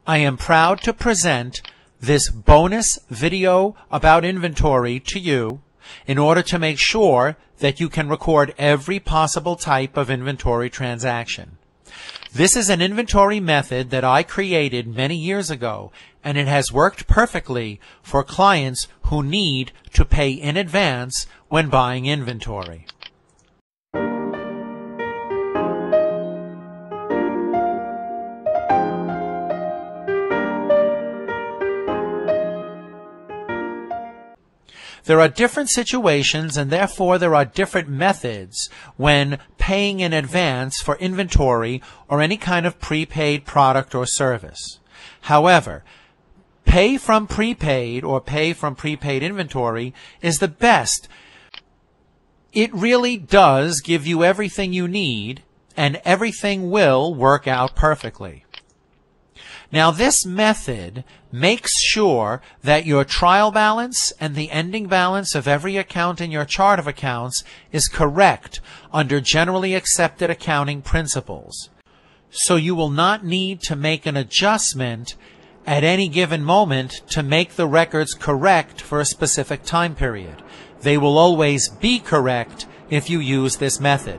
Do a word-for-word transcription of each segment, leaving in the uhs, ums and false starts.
I am proud to present this bonus video about inventory to you in order to make sure that you can record every possible type of inventory transaction. This is an inventory method that I created many years ago, and it has worked perfectly for clients who need to pay in advance when buying inventory. There are different situations, and therefore there are different methods when paying in advance for inventory or any kind of prepaid product or service. However, pay from prepaid or pay from prepaid inventory is the best. It really does give you everything you need, and everything will work out perfectly. Now, this method makes sure that your trial balance and the ending balance of every account in your chart of accounts is correct under generally accepted accounting principles. So you will not need to make an adjustment at any given moment to make the records correct for a specific time period. They will always be correct if you use this method.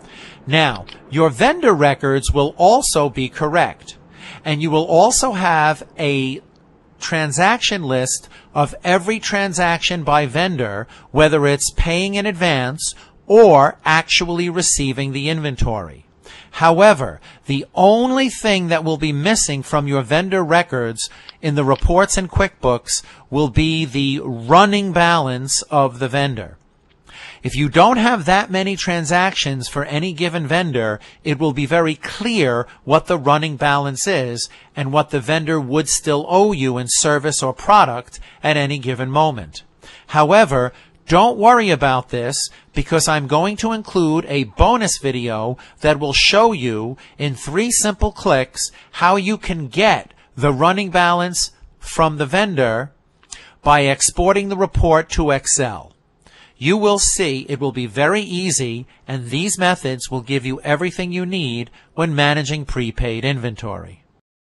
Now, your vendor records will also be correct. And you will also have a transaction list of every transaction by vendor, whether it's paying in advance or actually receiving the inventory. However, the only thing that will be missing from your vendor records in the reports in QuickBooks will be the running balance of the vendor. If you don't have that many transactions for any given vendor, it will be very clear what the running balance is and what the vendor would still owe you in service or product at any given moment. However, don't worry about this, because I'm going to include a bonus video that will show you in three simple clicks how you can get the running balance from the vendor by exporting the report to Excel. You will see it will be very easy, and these methods will give you everything you need when managing prepaid inventory.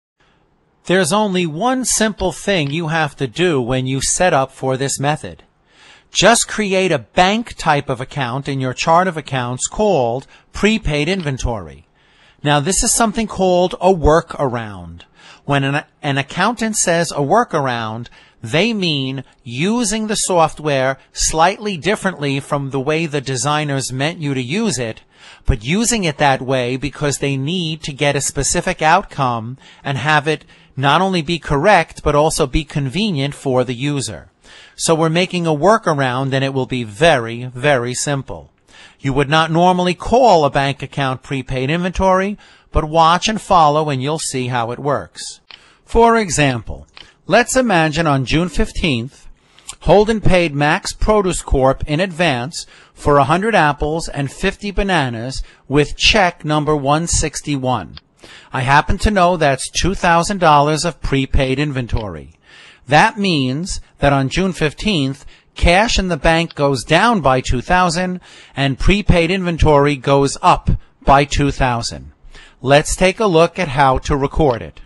There's only one simple thing you have to do when you set up for this method. Just create a bank type of account in your chart of accounts called prepaid inventory. Now, this is something called a workaround. When an, an accountant says a workaround, they mean using the software slightly differently from the way the designers meant you to use it, but using it that way because they need to get a specific outcome and have it not only be correct, but also be convenient for the user. So we're making a workaround, and it will be very, very simple. You would not normally call a bank account prepaid inventory, but watch and follow and you'll see how it works. For example, let's imagine on June fifteenth, Holden paid Max Produce Corp in advance for one hundred apples and fifty bananas with check number one sixty-one. I happen to know that's two thousand dollars of prepaid inventory. That means that on June fifteenth, cash in the bank goes down by two thousand dollars and prepaid inventory goes up by two thousand dollars. Let's take a look at how to record it.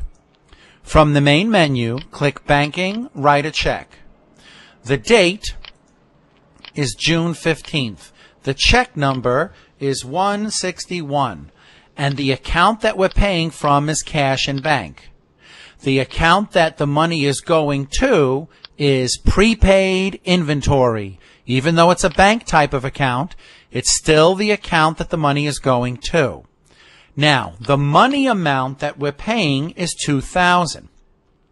From the main menu, click Banking, write a check. The date is June fifteenth. The check number is one sixty-one, and the account that we're paying from is cash in bank. The account that the money is going to is prepaid inventory. Even though it's a bank type of account, it's still the account that the money is going to. Now, the money amount that we're paying is two thousand dollars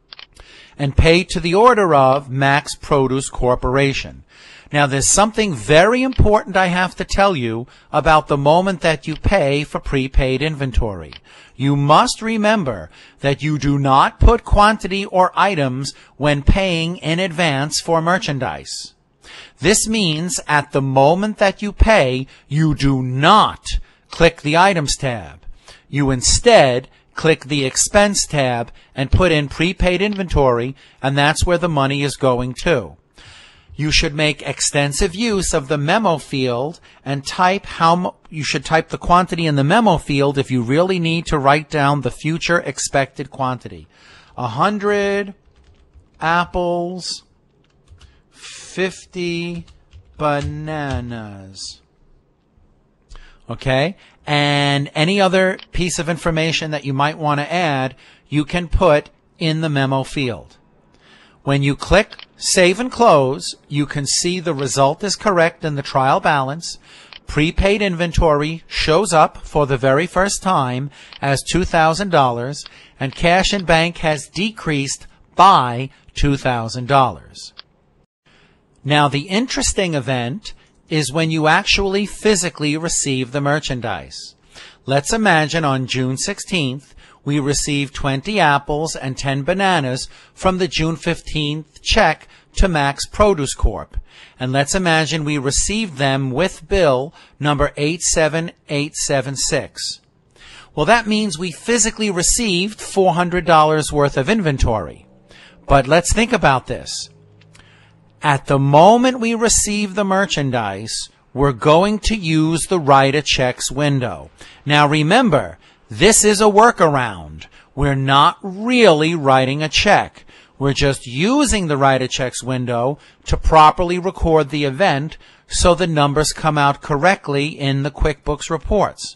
and paid to the order of Max Produce Corporation. Now, there's something very important I have to tell you about the moment that you pay for prepaid inventory. You must remember that you do not put quantity or items when paying in advance for merchandise. This means at the moment that you pay, you do not click the Items tab. You instead click the Expense tab and put in prepaid inventory, and that's where the money is going to. You should make extensive use of the memo field and type how you should type the quantity in the memo field if you really need to write down the future expected quantity. one hundred apples, fifty bananas. Okay? And any other piece of information that you might want to add, you can put in the memo field. When you click Save and Close, you can see the result is correct in the trial balance. Prepaid inventory shows up for the very first time as two thousand dollars, and cash in bank has decreased by two thousand dollars. Now, the interesting event is when you actually physically receive the merchandise. Let's imagine on June sixteenth, we received twenty apples and ten bananas from the June fifteenth check to Max Produce Corp. And let's imagine we received them with bill number eight seven eight seven six. Well, that means we physically received four hundred dollars worth of inventory. But let's think about this. At the moment we receive the merchandise, we're going to use the write a checks window. Now remember, this is a workaround. We're not really writing a check. We're just using the write a checks window to properly record the event so the numbers come out correctly in the QuickBooks reports.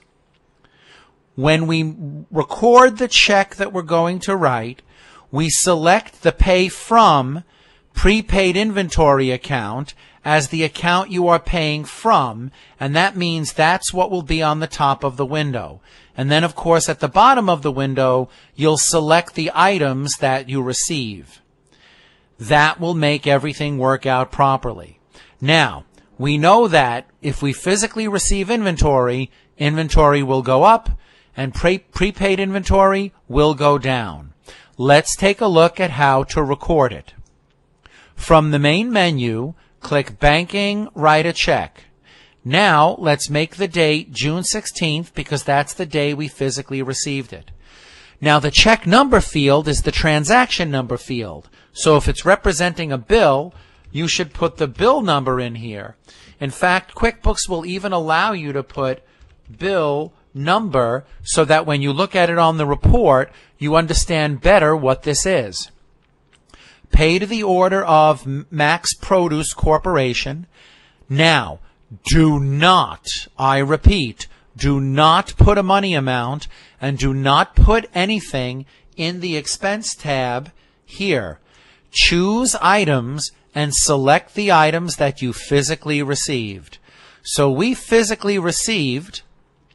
When we record the check that we're going to write, we select the Pay From Prepaid Inventory account as the account you are paying from, and that means that's what will be on the top of the window. And then, of course, at the bottom of the window, you'll select the items that you receive. That will make everything work out properly. Now, we know that if we physically receive inventory, inventory will go up, and pre prepaid inventory will go down. Let's take a look at how to record it. From the main menu, click Banking, Write a Check. Now, let's make the date June sixteenth because that's the day we physically received it. Now, the check number field is the transaction number field. So if it's representing a bill, you should put the bill number in here. In fact, QuickBooks will even allow you to put bill number so that when you look at it on the report, you understand better what this is. Pay to the order of Max Produce Corporation. Now, do not, I repeat, do not put a money amount and do not put anything in the expense tab here. Choose items and select the items that you physically received. So we physically received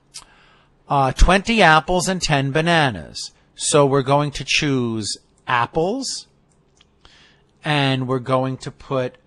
uh, twenty apples and ten bananas. So we're going to choose apples, and we're going to put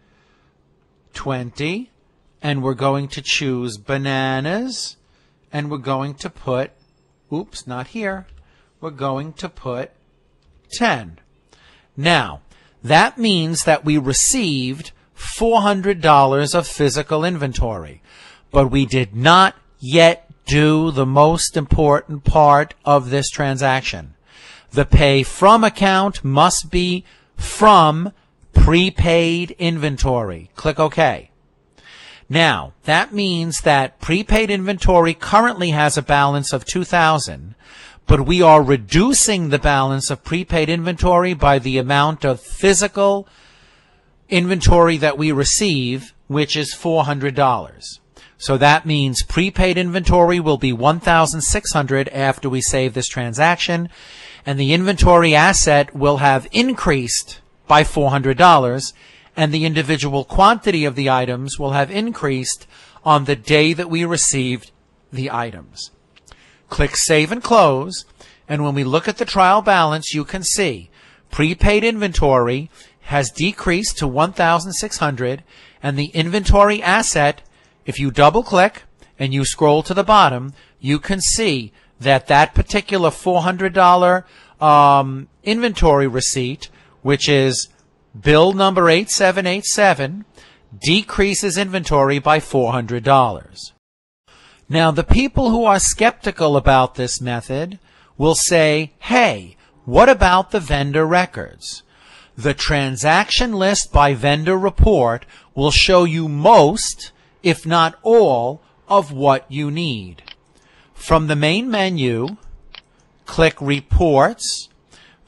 twenty, and we're going to choose bananas, and we're going to put, oops, not here, we're going to put ten. Now, that means that we received four hundred dollars of physical inventory, but we did not yet do the most important part of this transaction. The Pay From account must be from prepaid inventory. Click OK. Now, that means that prepaid inventory currently has a balance of two thousand dollars, but we are reducing the balance of prepaid inventory by the amount of physical inventory that we receive, which is four hundred dollars. So that means prepaid inventory will be one thousand six hundred dollars after we save this transaction, and the inventory asset will have increased by four hundred dollars, and the individual quantity of the items will have increased on the day that we received the items. Click Save and Close, and when we look at the trial balance, you can see prepaid inventory has decreased to one thousand six hundred dollars, and the inventory asset, if you double-click and you scroll to the bottom, you can see that that particular four hundred dollars um, inventory receipt, which is bill number eight seven eight seven, decreases inventory by four hundred dollars. Now, the people who are skeptical about this method will say, hey, what about the vendor records? The transaction list by vendor report will show you most, if not all, of what you need. From the main menu, click Reports,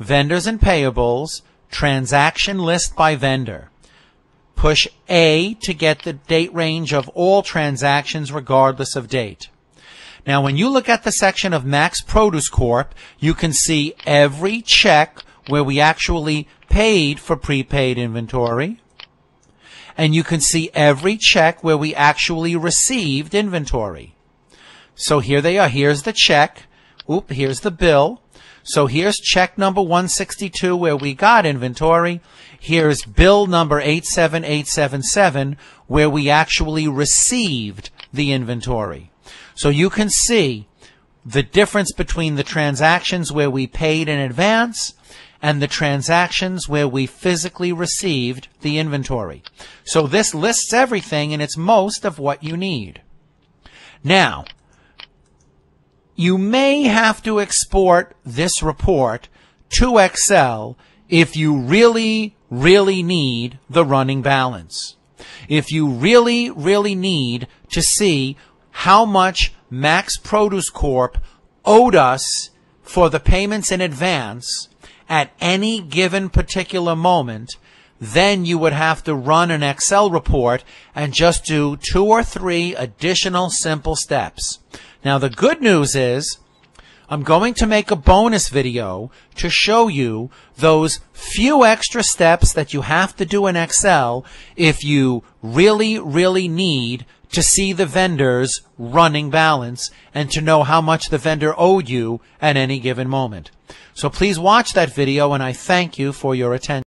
Vendors and Payables, Transaction List by Vendor. Push A to get the date range of all transactions regardless of date. Now, when you look at the section of Max Produce Corp, you can see every check where we actually paid for prepaid inventory, and you can see every check where we actually received inventory. So here they are. Here's the check. Oop, here's the bill. So here's check number one sixty-two where we got inventory. Here's bill number eight seven eight seven seven where we actually received the inventory. So you can see the difference between the transactions where we paid in advance and the transactions where we physically received the inventory. So this lists everything, and it's most of what you need. Now, you may have to export this report to Excel if you really, really need the running balance. If you really, really need to see how much Max Produce Corp owed us for the payments in advance at any given particular moment, then you would have to run an Excel report and just do two or three additional simple steps. Now, the good news is I'm going to make a bonus video to show you those few extra steps that you have to do in Excel if you really, really need to see the vendor's running balance and to know how much the vendor owed you at any given moment. So please watch that video, and I thank you for your attention.